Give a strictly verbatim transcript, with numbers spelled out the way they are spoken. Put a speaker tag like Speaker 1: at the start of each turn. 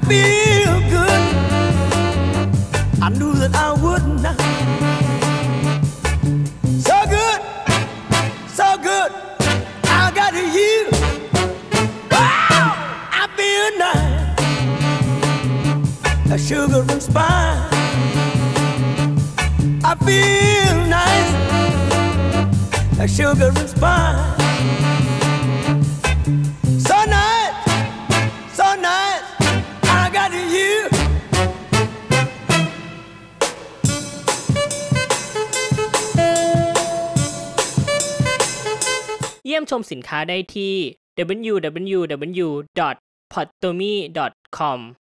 Speaker 1: feel good. I knew that I would not. So good, so good. I got you. Wow, I feel nice. A sugar and spice. I feel nice. A sugar and spice. So nice, so nice. I got you.
Speaker 2: เยี่ยมชมสินค้าได้ที่ ดับเบิลยู ดับเบิลยู ดับเบิลยู ดอท พอตโตมี่ ดอท คอม